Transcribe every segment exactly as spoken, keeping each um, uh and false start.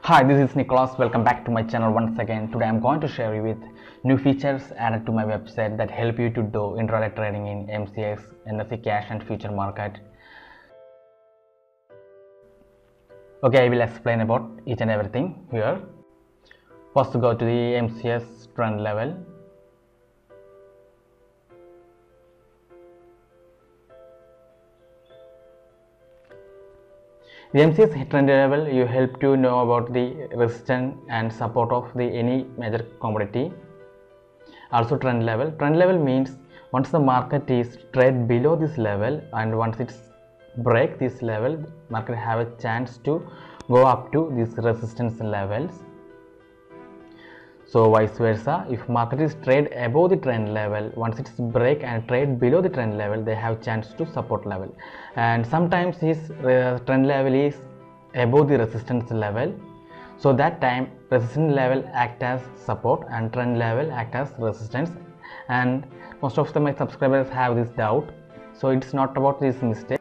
Hi, this is Nicholas. Welcome back to my channel once again. Today I'm going to share you with new features added to my website that help you to do intraday trading in M C X, N S E cash and future market. Okay, I will explain about each and everything here. First, go to the M C S trend level. The M C S trend level you help to know about the resistance and support of the any major commodity. Also trend level. Trend level means once the market is trade below this level and once it's break this level, market have a chance to go up to these resistance levels. So vice versa, if market is trade above the trend level, once it's break and trade below the trend level, they have chance to support level. And sometimes this uh, trend level is above the resistance level, so that time resistance level act as support and trend level act as resistance. And most of the my subscribers have this doubt, so it's not about this mistake.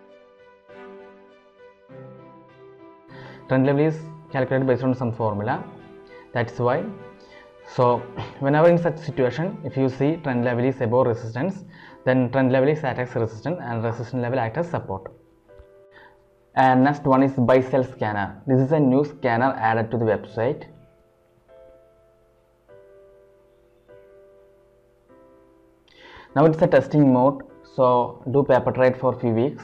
Trend level is calculated based on some formula, that's why. So whenever in such situation, if you see trend level is above resistance, then trend level is act as resistance and resistance level act as support. And next one is buy sell scanner. This is a new scanner added to the website. Now it's a testing mode, so do paper trade for few weeks.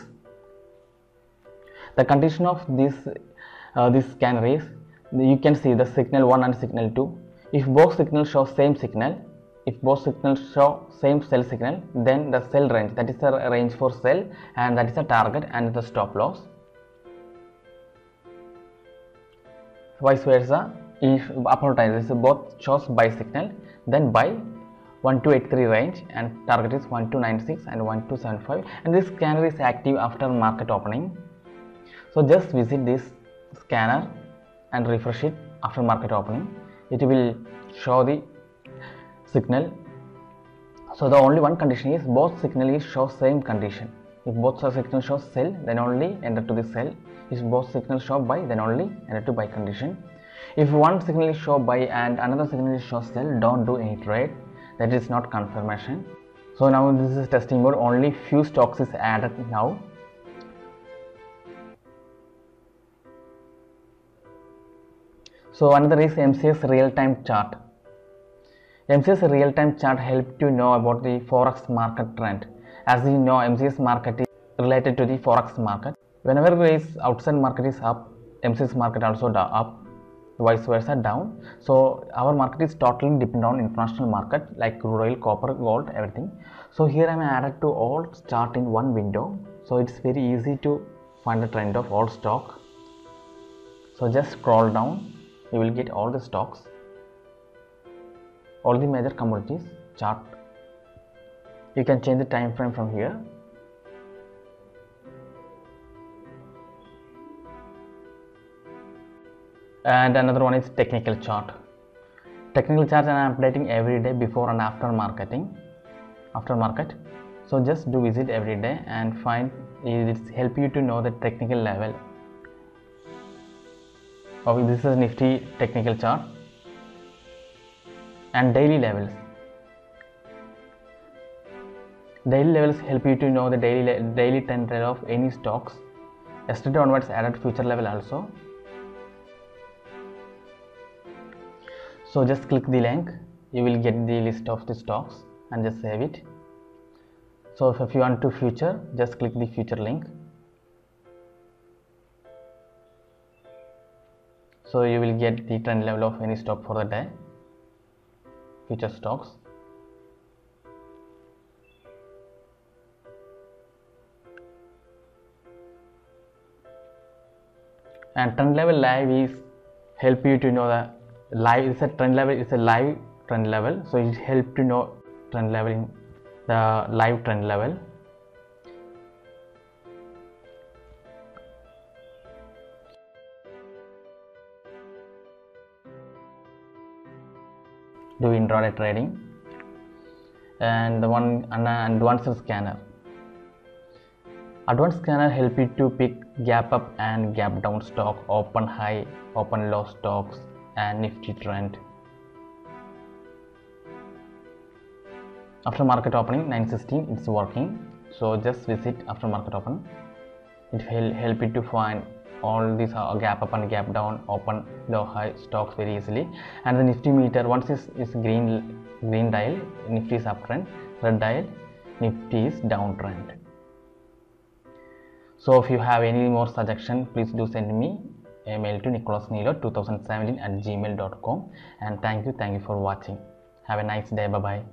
The condition of this uh, this scanner is you can see the signal one and signal two. If both signals show same signal, if both signals show same sell signal, then the sell range, that is the range for sell and that is the target and the stop loss. Vice versa, if upper time both shows buy signal, then buy one two eight three range and target is one two nine six and one two seven five, and this scanner is active after market opening. So just visit this scanner and refresh it after market opening. It will show the signal. So the only one condition is both signal is show same condition. If both signals show sell, then only enter to the sell. If both signals show buy, then only enter to buy condition. If one signal is show buy and another signal is show sell, don't do any trade. That is not confirmation. So now this is testing mode. Only few stocks is added now. So another is M C S real-time chart. M C S real-time chart help to know about the forex market trend. As you know, M C S market is related to the forex market. Whenever there is outside market is up, M C S market also up, vice versa down. So our market is totally dependent on international market like crude oil, copper, gold, everything. So here I am added to all chart in one window. So it's very easy to find the trend of all stock. So just scroll down. You will get all the stocks, all the major commodities chart. You can change the time frame from here. And another one is technical chart. Technical chart I am updating every day before and after marketing, after market. So just do visit every day and find it help you to know the technical level. Okay, this is Nifty technical chart and daily levels. Daily levels help you to know the daily daily trend of any stocks. Yesterday onwards added future level also. So just click the link. You will get the list of the stocks and just save it. So if you want to future, just click the future link. So you will get the trend level of any stock for the day, future stocks. And trend level live is help you to know the live is a trend level is a live trend level. So it help to know trend level in the live trend level. Do intraday trading and the one and advanced scanner. Advanced scanner help you to pick gap up and gap down stock, open high, open low stocks, and Nifty trend. After market opening nine sixteen, it's working. So just visit after market open. It will help you to find all these uh, gap up and gap down, open low high stocks very easily. And the Nifty meter, once is is green green dial, Nifty is uptrend. Red dial, Nifty is downtrend. So if you have any more suggestion, please do send me a mail to nicholas nilo two thousand seventeen at gmail dot com. And thank you, thank you for watching. Have a nice day. Bye bye.